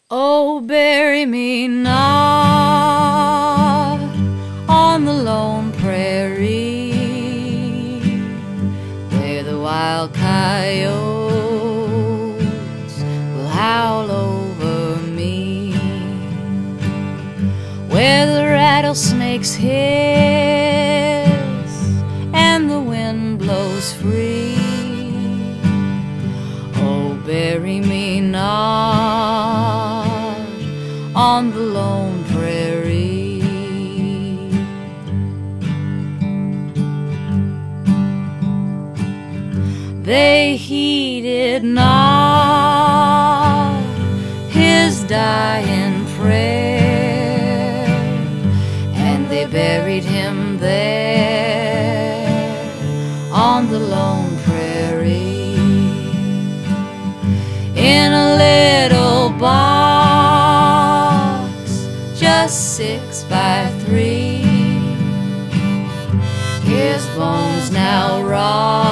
Oh, bury me not on the lone prairie where the wild coyotes will howl over me, where the rattlesnakes hiss and the wind blows free. Oh, bury me not on the lone prairie. They heeded not his dying prayer, and they buried him there on the lone prairie, in a little box just 6 by 3. His bones now rot